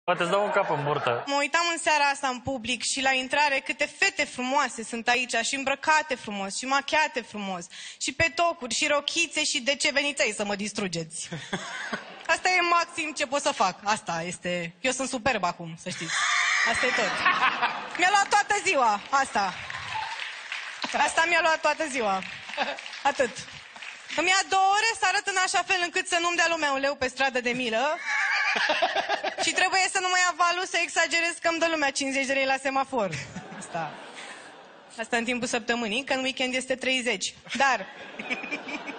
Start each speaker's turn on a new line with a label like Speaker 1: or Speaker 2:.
Speaker 1: Poate îți dau un cap în burtă.
Speaker 2: Mă uitam în seara asta în public și la intrare câte fete frumoase sunt aici și îmbrăcate frumos și machiate frumos și pe tocuri și rochițe și de ce veniți aici să mă distrugeți? Asta e maxim ce pot să fac. Asta este... Eu sunt superb acum, să știți. Asta e tot. Mi-a luat toată ziua. Asta mi-a luat toată ziua. Atât. Îmi ia 2 ore să arăt în așa fel încât să nu-mi dea lumea un leu pe stradă de milă. Și trebuie să nu mai ia valul să exagerez că îmi dă lumea 50 de lei la semafor. Asta în timpul săptămânii, că în weekend este 30. Dar